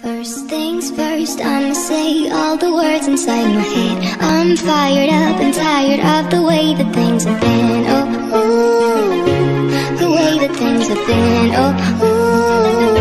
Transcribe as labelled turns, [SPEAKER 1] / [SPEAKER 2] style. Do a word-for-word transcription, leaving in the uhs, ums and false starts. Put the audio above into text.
[SPEAKER 1] First things first, I'ma say all the words inside my head. I'm fired up and tired of the way that things have been. Oh, ooh, the way that things have been. Oh, ooh.